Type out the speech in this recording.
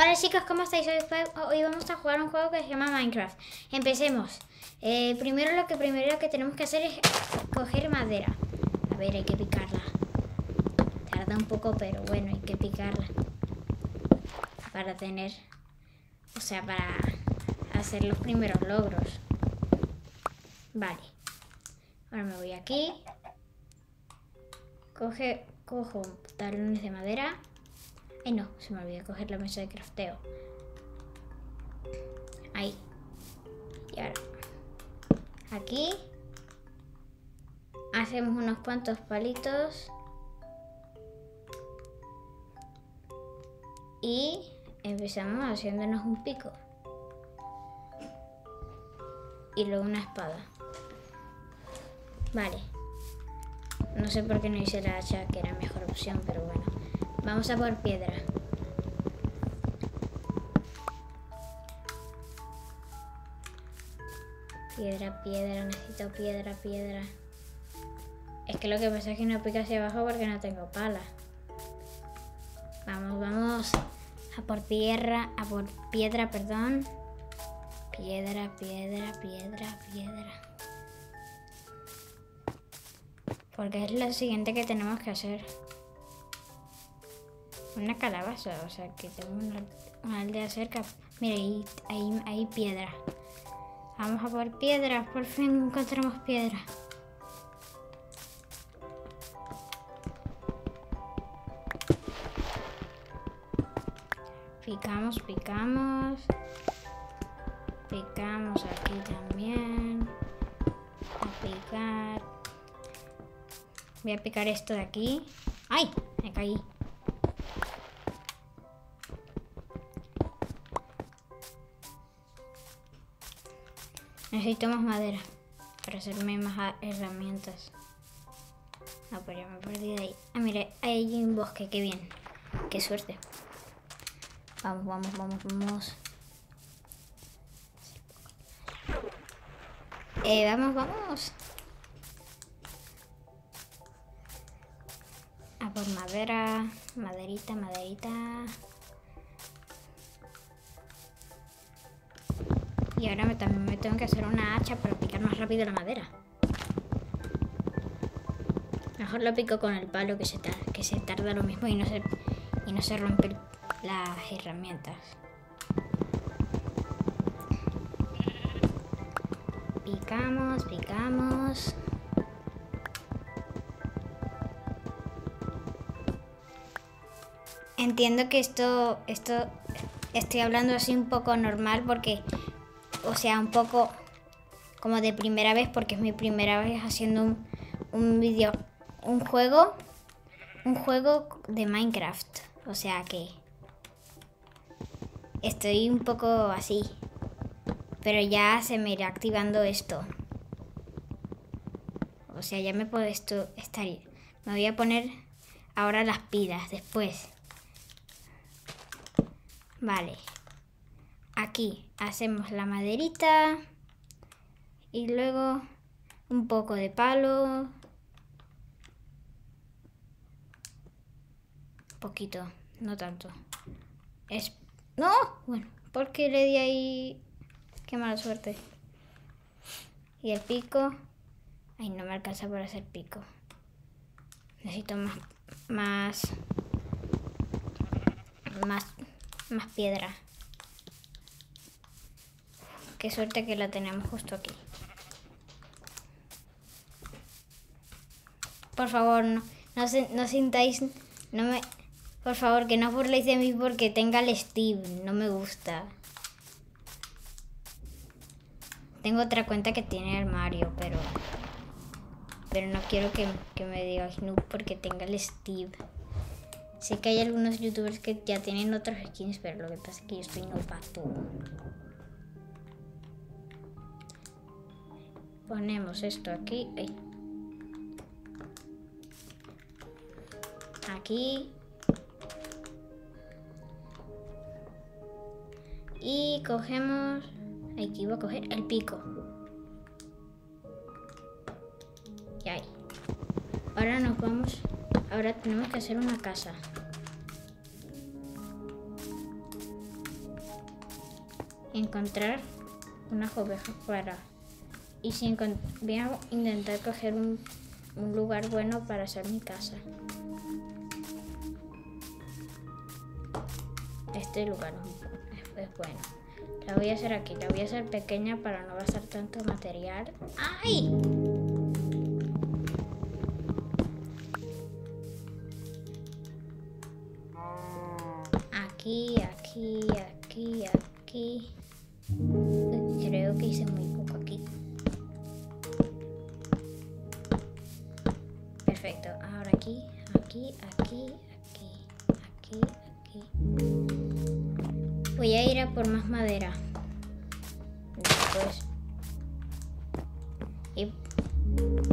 Hola chicos, ¿cómo estáis? Hoy vamos a jugar un juego que se llama Minecraft. Empecemos. Primero lo que tenemos que hacer es coger madera. A ver, hay que picarla. Tarda un poco, pero bueno, hay que picarla. Para tener... O sea, para hacer los primeros logros. Vale. Ahora me voy aquí. Cojo talones de madera. Ay no, se me olvidó coger la mesa de crafteo. Ahí. Y ahora aquí hacemos unos cuantos palitos y empezamos haciéndonos un pico y luego una espada. Vale, no sé por qué no hice la hacha, que era mejor opción, pero bueno, vamos a por piedra. Piedra, necesito piedra. Es que lo que pasa es que no pico hacia abajo porque no tengo pala. Vamos a por piedra, perdón. Piedra. Porque es lo siguiente que tenemos que hacer. Una calabaza, o sea que tengo una aldea cerca. Mira, hay piedra. Vamos a por piedra, por fin encontramos piedra. Picamos. Picamos aquí también. A picar. Voy a picar esto de aquí. ¡Ay! Me caí. Necesito más madera para hacerme más herramientas. No, pero ya me perdí de ahí. Ah, mira, ahí hay un bosque, qué bien. Qué suerte. Vamos. Vamos. A por madera. Maderita. Y ahora también me tengo que hacer una hacha para picar más rápido la madera. Mejor lo pico con el palo que se tarda lo mismo y no se rompen las herramientas. Picamos. Entiendo que esto estoy hablando así un poco normal porque, o sea, un poco como de primera vez porque es mi primera vez haciendo un juego de Minecraft. O sea que estoy un poco así, pero ya se me irá activando esto. O sea, ya me puedo estar. Me voy a poner ahora las pilas después. Vale. Aquí hacemos la maderita y luego un poco de palo. Poquito, no tanto. ¡No! Bueno, ¿por qué le di ahí? Qué mala suerte. Y el pico. Ay, no me alcanza para hacer pico. Necesito más piedra. Qué suerte que la tenemos justo aquí. Por favor, no sintáis... Por favor, que no os burléis de mí porque tenga el Steve. No me gusta. Tengo otra cuenta que tiene el Mario, pero no quiero que me digáis noob porque tenga el Steve. Sé que hay algunos youtubers que ya tienen otros skins, pero lo que pasa es que yo estoy novato. Ponemos esto aquí. Ay. Aquí. Y cogemos... Aquí iba a coger el pico. Y ahí. Ahora nos vamos... Ahora tenemos que hacer una casa. encontrar unas ovejas para... Y si voy a intentar coger un lugar bueno para hacer mi casa. Este lugar es bueno. La voy a hacer aquí. La voy a hacer pequeña para no gastar tanto material. ¡Ay! Aquí, aquí, aquí, aquí. Creo que hice muy poco aquí. Perfecto. Ahora aquí, aquí, aquí, aquí, aquí, aquí. Voy a ir a por más madera. Después. Y